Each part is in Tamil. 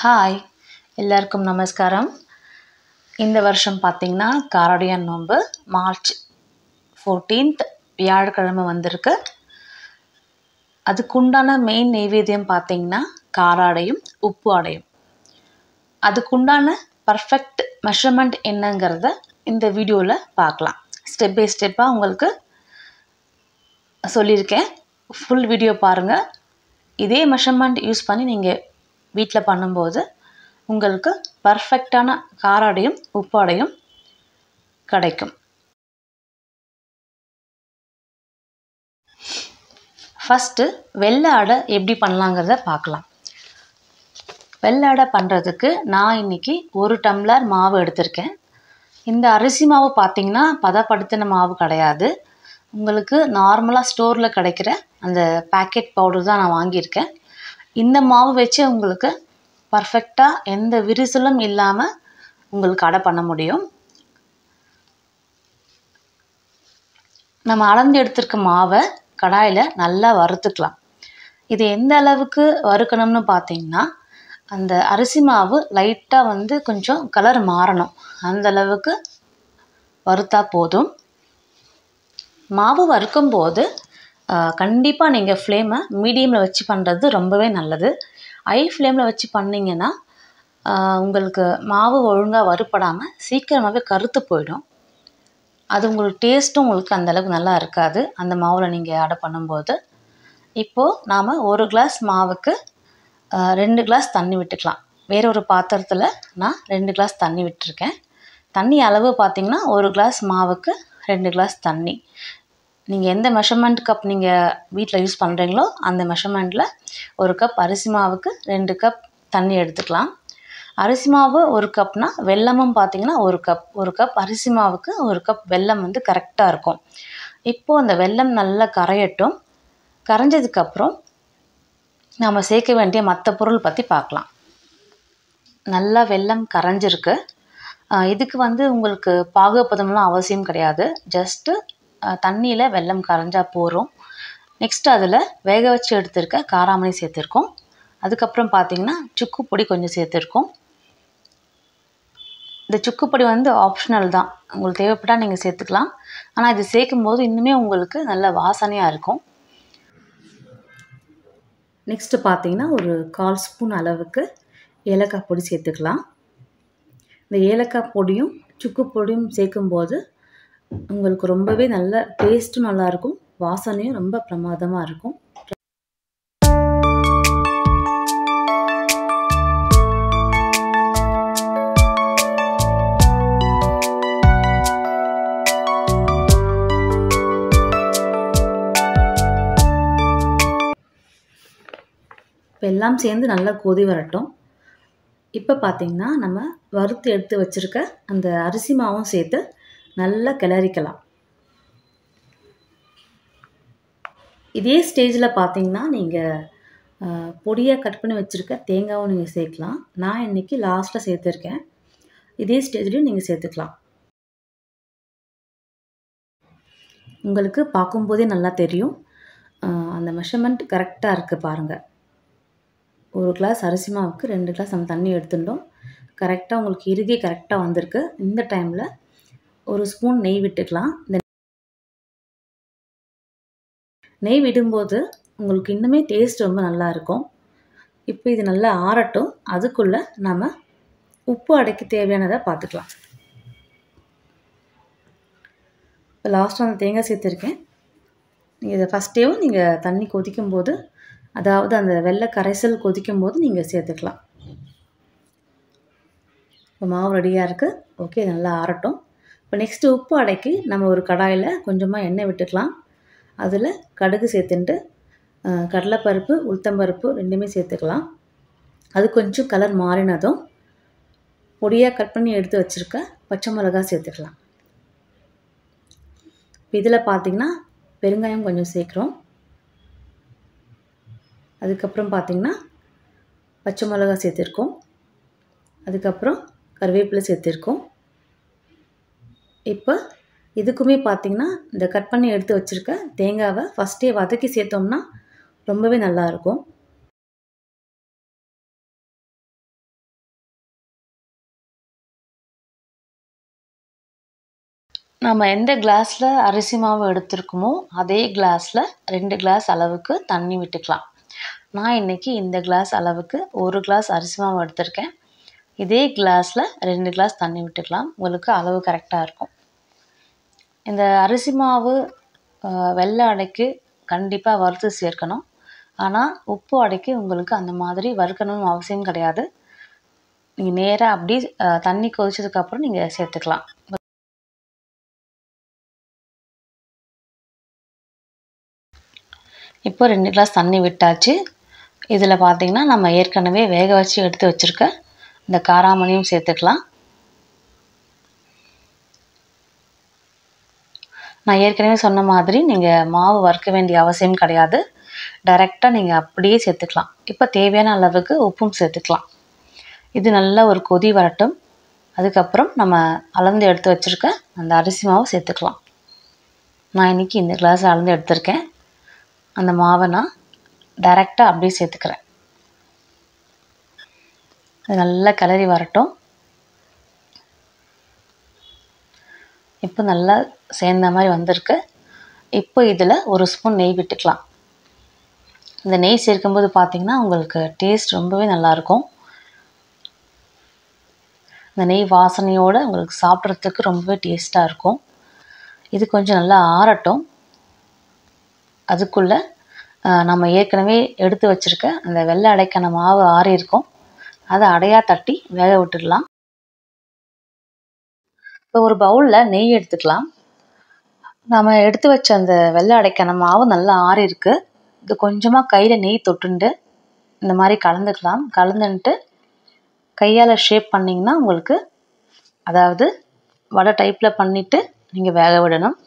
ஹாய் எல்லாருக்கும் நமஸ்காரம். இந்த வருஷம் பார்த்திங்கன்னா காரடியான் நோன்பு மார்ச் 14th வியாழக்கிழமை வந்திருக்கு. அதுக்குண்டான மெயின் நெய்வேத்தியம் பார்த்திங்கன்னா காராடையும் உப்பு ஆடையும். அதுக்குண்டான பர்ஃபெக்ட் மெஷர்மெண்ட் என்னங்கிறத இந்த வீடியோவில் பார்க்கலாம். ஸ்டெப் பை ஸ்டெப்பாக உங்களுக்கு சொல்லியிருக்கேன். ஃபுல் வீடியோ பாருங்கள். இதே மெஷர்மெண்ட் யூஸ் பண்ணி நீங்கள் வீட்டில் பண்ணும்போது உங்களுக்கு பர்ஃபெக்டான காராடையும் உப்பாடையும் கிடைக்கும். ஃபஸ்ட்டு வெள்ளை அடை எப்படி பண்ணலாங்கிறத பார்க்கலாம். வெள்ளை அடை பண்ணுறதுக்கு நான் இன்றைக்கி 1 டம்ளர் மாவு எடுத்திருக்கேன். இந்த அரிசி மாவு பார்த்திங்கன்னா பதப்படுத்தின மாவு கிடையாது. உங்களுக்கு நார்மலாக ஸ்டோரில் கிடைக்கிற அந்த பேக்கெட் பவுடர் தான் நான் வாங்கியிருக்கேன். இந்த மாவு வச்சு உங்களுக்கு பர்ஃபெக்டாக எந்த விரிசலும் இல்லாமல் உங்களுக்கு அடை பண்ண முடியும். நம்ம அளந்து எடுத்துருக்க மாவை கடாயில் நல்லா வறுத்துக்கலாம். இது எந்த அளவுக்கு வறுக்கணும்னு பார்த்திங்கன்னா அந்த அரிசி மாவு லைட்டாக கொஞ்சம் கலர் மாறணும். அந்த அளவுக்கு வறுத்தா போதும். மாவு வறுக்கும்போது கண்டிப்பாக நீங்கள் ஃப்ளேமை மீடியமில் வச்சு பண்ணுறது ரொம்பவே நல்லது. ஹை ஃப்ளேமில் வச்சு பண்ணிங்கன்னா உங்களுக்கு மாவு ஒழுங்காக வறுப்படாமல் சீக்கிரமாகவே கருத்து போயிடும். அது உங்களுக்கு டேஸ்ட்டும் உங்களுக்கு அந்தளவுக்கு நல்லா இருக்காது அந்த மாவில் நீங்கள் அடை பண்ணும்போது. இப்போது நாம் 1 கிளாஸ் மாவுக்கு 2 கிளாஸ் தண்ணி விட்டுக்கலாம். வேறு ஒரு பாத்திரத்தில் நான் 2 கிளாஸ் தண்ணி விட்டுருக்கேன். தண்ணி அளவு பார்த்திங்கன்னா 1 கிளாஸ் மாவுக்கு 2 கிளாஸ் தண்ணி. நீங்கள் எந்த மெஷர்மெண்ட் கப் நீங்கள் வீட்டில் யூஸ் பண்ணுறீங்களோ அந்த மெஷர்மெண்ட்டில் 1 கப் அரிசி மாவுக்கு 2 கப் தண்ணி எடுத்துக்கலாம். அரிசி மாவு 1 கப்னா வெல்லமும் பார்த்திங்கன்னா 1 கப். 1 கப் அரிசி மாவுக்கு 1 கப் வெல்லம் கரெக்டாக இருக்கும். இப்போது அந்த வெல்லம் நல்லா கரையட்டும். கரைஞ்சதுக்கப்புறம் நம்ம சேர்க்க வேண்டிய மற்ற பொருள் பற்றி பார்க்கலாம். நல்லா வெல்லம் கரைஞ்சிருக்கு. இதுக்கு உங்களுக்கு பாகுபதம்லாம் அவசியம் கிடையாது. ஜஸ்ட்டு தண்ணியில் வெல்லம் கரைஞ்சா போகிறோம். நெக்ஸ்ட் அதில் வேக வச்சு எடுத்துருக்க காராமணி சேர்த்துருக்கோம். அதுக்கப்புறம் பார்த்திங்கன்னா சுக்கு பொடி கொஞ்சம் சேர்த்துருக்கோம். இந்த சுக்கு பொடி ஆப்ஷனல் தான். உங்களுக்கு தேவைப்பட்டால் நீங்கள் சேர்த்துக்கலாம். ஆனால் இது சேர்க்கும்போது இன்னுமே உங்களுக்கு நல்ல வாசனையாக இருக்கும். நெக்ஸ்ட்டு பார்த்திங்கன்னா ஒரு 1/4 ஸ்பூன் அளவுக்கு ஏலக்காய் பொடி சேர்த்துக்கலாம். இந்த ஏலக்காய் பொடியும் சுக்கு பொடியும் சேர்க்கும்போது உங்களுக்கு ரொம்பவே நல்ல டேஸ்ட்டும் நல்லாயிருக்கும், வாசனையும் ரொம்ப பிரமாதமாக இருக்கும். இப்போ எல்லாம் சேர்ந்து நல்லா கொதி வரட்டும். இப்போ பார்த்திங்கன்னா நம்ம வறுத்து எடுத்து வச்சுருக்க அந்த அரிசி மாவும் சேர்த்து நல்லா கிளறிக்கலாம். இதே ஸ்டேஜில் பார்த்திங்கன்னா நீங்கள் பொடியாக கட் பண்ணி வச்சுருக்க தேங்காவும் நீங்கள் சேர்க்கலாம். நான் இன்றைக்கி லாஸ்ட்டில் சேர்த்துருக்கேன். இதே ஸ்டேஜ்லேயும் நீங்கள் சேர்த்துக்கலாம். உங்களுக்கு பார்க்கும்போதே நல்லா தெரியும் அந்த மெஷர்மெண்ட் கரெக்டாக இருக்குது பாருங்கள். 1 கிளாஸ் அரிசி மாவுக்கு 2 கிளாஸ் நம்ம தண்ணி எடுத்துட்டோம். கரெக்டாக உங்களுக்கு இறுகி கரெக்டாக வந்திருக்கு. இந்த டைமில் 1 ஸ்பூன் நெய் விட்டுக்கலாம். இந்த நெய் விடும்போது உங்களுக்கு இன்னுமே டேஸ்ட் ரொம்ப நல்லாயிருக்கும். இப்போ இது நல்லா ஆறட்டும். அதுக்குள்ளே நம்ம உப்பு அடைக்க தேவையானதை பார்த்துக்கலாம். இப்போ லாஸ்ட்டாக அந்த தேங்காய் சேர்த்துருக்கேன். நீங்கள் இதை ஃபஸ்ட்டேவும் நீங்கள் தண்ணி கொதிக்கும்போது, அதாவது அந்த வெள்ளை கரைசல் கொதிக்கும்போது நீங்கள் சேர்த்துக்கலாம். இப்போ மாவு ரெடியாக இருக்குது. ஓகே, நல்லா ஆறட்டும். இப்போ நெக்ஸ்ட்டு உப்பு அடைக்கு நம்ம ஒரு கடாயில் கொஞ்சமாக எண்ணெய் விட்டுக்கலாம். அதில் கடுகு சேர்த்துட்டு கடலைப்பருப்பு உளுத்தம்பருப்பு 2மே சேர்த்துக்கலாம். அது கொஞ்சம் கலர் மாறினதும் பொடியாக கட் பண்ணி எடுத்து வச்சுருக்க பச்சை மிளகா சேர்த்துக்கலாம். இப்போ இதில் பார்த்திங்கன்னா பெருங்காயம் கொஞ்சம் சேர்க்குறோம். அதுக்கப்புறம் பார்த்திங்கன்னா பச்சை மிளகா சேர்த்துருக்கோம். அதுக்கப்புறம் கருவேப்பிலை சேர்த்துருக்கோம். இப்போ இதுக்குமே பார்த்திங்கன்னா இந்த கட் பண்ணி எடுத்து வச்சுருக்க தேங்காவை ஃபஸ்ட்டே வதக்கி சேர்த்தோம்னா ரொம்பவே நல்லாயிருக்கும். நம்ம எந்த கிளாஸில் அரிசி மாவு எடுத்துருக்கோமோ அதே கிளாஸில் 2 கிளாஸ் அளவுக்கு தண்ணி விட்டுக்கலாம். நான் இன்றைக்கி இந்த கிளாஸ் அளவுக்கு 1 கிளாஸ் அரிசி மாவு எடுத்திருக்கேன். இதே கிளாஸில் 2 கிளாஸ் தண்ணி விட்டுக்கலாம். உங்களுக்கு அளவு கரெக்டாக இருக்கும். இந்த அரிசி மாவு வெள்ளை அடைக்கு கண்டிப்பாக வறுத்து சேர்க்கணும். ஆனால் உப்பு அடைக்கு உங்களுக்கு அந்த மாதிரி வறுக்கணும்னு அவசியம் கிடையாது. நீங்கள் நேராக அப்படி தண்ணி கொதிச்சதுக்கப்புறம் நீங்கள் சேர்த்துக்கலாம். இப்போ 2 கிளாஸ் தண்ணி விட்டாச்சு. இதில் பார்த்திங்கன்னா நம்ம ஏற்கனவே வேக வச்சு எடுத்து வச்சுருக்க இந்த காராமணியும் சேர்த்துக்கலாம். நான் ஏற்கனவே சொன்ன மாதிரி நீங்கள் மாவு வறுக்க வேண்டிய அவசியம் கிடையாது. டைரெக்டாக நீங்கள் அப்படியே சேர்த்துக்கலாம். இப்போ தேவையான அளவுக்கு உப்பும் சேர்த்துக்கலாம். இது நல்லா ஒரு கொதி வரட்டும். அதுக்கப்புறம் நம்ம அளந்து எடுத்து வச்சுருக்க அந்த அரிசி மாவு சேர்த்துக்கலாம். நான் இன்றைக்கி இந்த கிளாஸ் அளந்து எடுத்திருக்கேன். அந்த மாவை நான் டைரெக்டாக அப்படியே சேர்த்துக்கிறேன். இது நல்லா கிளறி வரட்டும். இப்போ நல்லா சேர்ந்த மாதிரி வந்திருக்கு. இப்போ இதில் 1 ஸ்பூன் நெய் விட்டுக்கலாம். இந்த நெய் சேர்க்கும்போது பார்த்திங்கன்னா உங்களுக்கு டேஸ்ட் ரொம்பவே நல்லாயிருக்கும். இந்த நெய் வாசனையோடு உங்களுக்கு சாப்பிட்றதுக்கு ரொம்பவே டேஸ்ட்டாக இருக்கும். இது கொஞ்சம் நல்லா ஆறட்டும். அதுக்குள்ளே நம்ம ஏற்கனவே எடுத்து வச்சுருக்க அந்த வெள்ளை அடைக்கான மாவு ஆறி இருக்கும். அதை அடையாக தட்டி வேக விட்டுடலாம். இப்போ ஒரு பவுலில் நெய் எடுத்துக்கலாம். நம்ம எடுத்து வச்ச அந்த வெள்ளை அடைக்கான மாவு நல்லா ஆறி இருக்கு. இது கொஞ்சமாக கையில் நெய் தொட்டுண்டு இந்த மாதிரி கலந்துக்கலாம். கலந்துன்ட்டு கையால் ஷேப் பண்ணிங்கன்னா உங்களுக்கு, அதாவது வடை டைப்பில் பண்ணிவிட்டு நீங்கள் வேக விடணும்.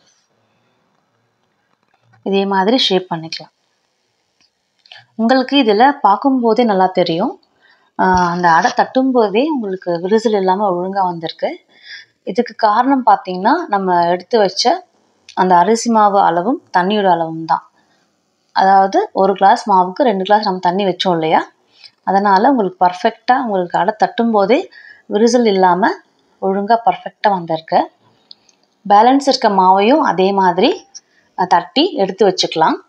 இதே மாதிரி ஷேப் பண்ணிக்கலாம். உங்களுக்கு இதில் பார்க்கும்போதே நல்லா தெரியும். அந்த அடை தட்டும் போதே உங்களுக்கு விரிசல் இல்லாமல் ஒழுங்காக வந்திருக்கு. இதுக்கு காரணம் பார்த்திங்கன்னா நம்ம எடுத்து வச்ச அந்த அரிசி மாவு அளவும் தண்ணியோட அளவும் தான். அதாவது 1 கிளாஸ் மாவுக்கு 2 கிளாஸ் நம்ம தண்ணி வச்சோம் இல்லையா, அதனால் உங்களுக்கு பர்ஃபெக்டாக உங்களுக்கு அடை தட்டும் போதே விரிசல் இல்லாமல் ஒழுங்காக பர்ஃபெக்டாக வந்திருக்கு. பேலன்ஸ் இருக்க மாவையும் அதே மாதிரி தட்டி எடுத்து வச்சுக்கலாம்.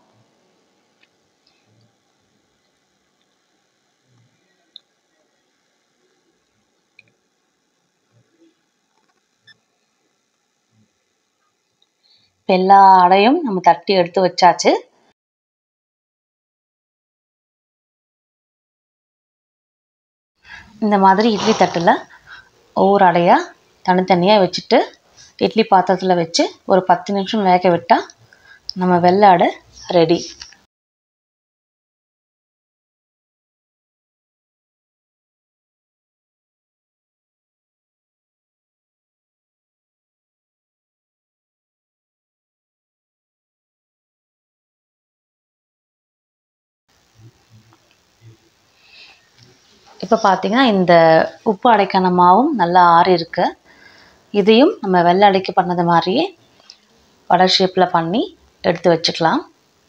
எல்லா அடையும் நம்ம தட்டி எடுத்து வச்சாச்சு. இந்த மாதிரி இட்லி தட்டில் ஒவ்வொரு அடையாக தனித்தனியாக வச்சுட்டு இட்லி பாத்திரத்தில் வச்சு ஒரு 10 நிமிஷம் வேக விட்டால் நம்ம வெள்ளை அடை ரெடி. இப்போ பார்த்திங்கன்னா இந்த உப்பு அடைக்கான மாவும் நல்லா ஆறி இருக்கு. இதையும் நம்ம வெள்ளை அடைக்கு பண்ணது மாதிரியே வடை ஷேப்பில் பண்ணி எடுத்து வச்சுக்கலாம்.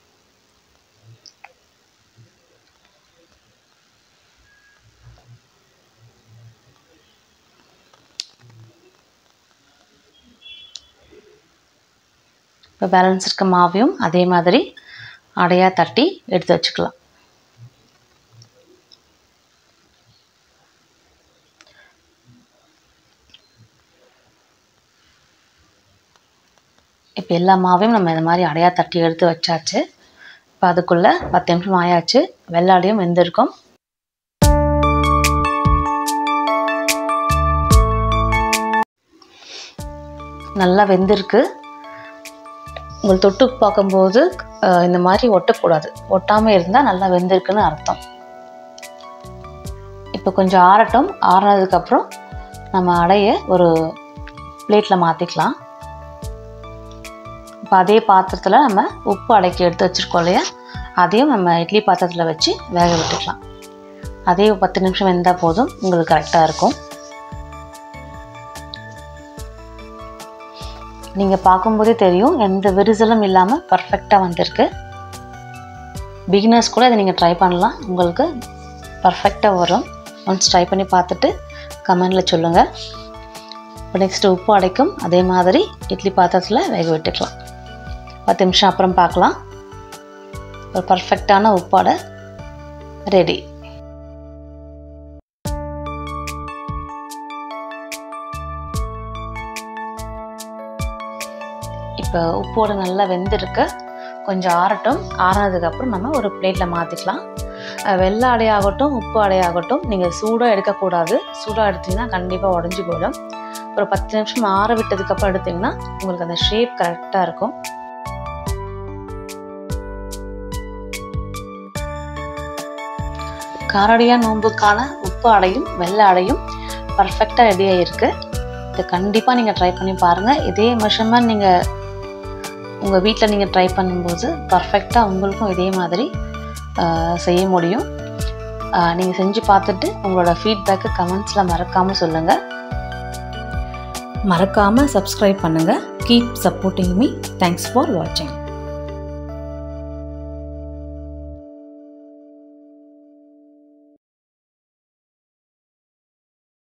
இப்போ பேலன்ஸ் இருக்க மாவையும் அதே மாதிரி அடையாக தட்டி எடுத்து வச்சுக்கலாம். இப்போ எல்லா மாவையும் நம்ம இந்த மாதிரி அடையாக தட்டி எடுத்து வச்சாச்சு. இப்போ அதுக்குள்ளே 10 நிமிஷம் ஆயாச்சு. வெள்ளை அடையும் வெந்திருக்கும். நல்லா வெந்திருக்கு. உங்களுக்கு தொட்டு பார்க்கும்போது இந்த மாதிரி ஒட்டக்கூடாது. ஒட்டாமல் இருந்தால் நல்லா வெந்திருக்குன்னு அர்த்தம். இப்போ கொஞ்சம் ஆறட்டும். ஆறினதுக்கப்புறம் நம்ம அடையை ஒரு பிளேட்டில் மாற்றிக்கலாம். இப்போ அதே பாத்திரத்தில் நம்ம உப்பு அடைக்கி எடுத்து வச்சுருக்கோம் இல்லையா, அதையும் நம்ம இட்லி பாத்திரத்தில் வச்சு வேக விட்டுக்கலாம். அதே 10 நிமிஷம் வெந்தால் போதும், உங்களுக்கு கரெக்டாக இருக்கும். நீங்கள் பார்க்கும்போதே தெரியும் எந்த விரிசலும் இல்லாமல் பர்ஃபெக்டாக வந்திருக்கு. பிகினர்ஸ் கூட இதை நீங்கள் ட்ரை பண்ணலாம். உங்களுக்கு பர்ஃபெக்டாக வரும். ஒன்ஸ் ட்ரை பண்ணி பார்த்துட்டு கமெண்டில் சொல்லுங்கள். இப்போ நெக்ஸ்ட்டு உப்பு அடைக்கும் அதே மாதிரி இட்லி பாத்திரத்தில் வேக விட்டுக்கலாம். 10 நிமிஷம் அப்புறம் பார்க்கலாம். ஒரு பர்ஃபெக்டான உப்பாடை ரெடி. இப்போ உப்போடு நல்லா வெந்திருக்கு. கொஞ்சம் ஆறட்டும். ஆறினதுக்கப்புறம் நம்ம ஒரு பிளேட்டில் மாற்றிக்கலாம். வெள்ளை அடையாகட்டும் உப்பு அடையாகட்டும் நீங்கள் சூடாக எடுக்கக்கூடாது. சூடாக எடுத்திங்கன்னா கண்டிப்பாக உடஞ்சி போயிடும். ஒரு 10 நிமிஷம் ஆற விட்டதுக்கப்புறம் எடுத்திங்கன்னா உங்களுக்கு அந்த ஷேப் கரெக்டாக இருக்கும். காரடியா நோன்புக்கான உப்பு அடையும் வெள்ளை அடையும் பர்ஃபெக்டாக ரெடியாக இருக்குது. இதை கண்டிப்பாக நீங்கள் ட்ரை பண்ணி பாருங்கள். இதே மெஷர்மெண்ட் நீங்கள் உங்கள் வீட்டில் நீங்கள் ட்ரை பண்ணும்போது பர்ஃபெக்டாக உங்களுக்கும் இதே மாதிரி செய்ய முடியும். நீங்கள் செஞ்சு பார்த்துட்டு உங்களோட ஃபீட்பேக்கை கமெண்ட்ஸில் மறக்காமல் சொல்லுங்கள். மறக்காமல் சப்ஸ்கிரைப் பண்ணுங்கள். Keep supporting me. Thanks for வாட்சிங்.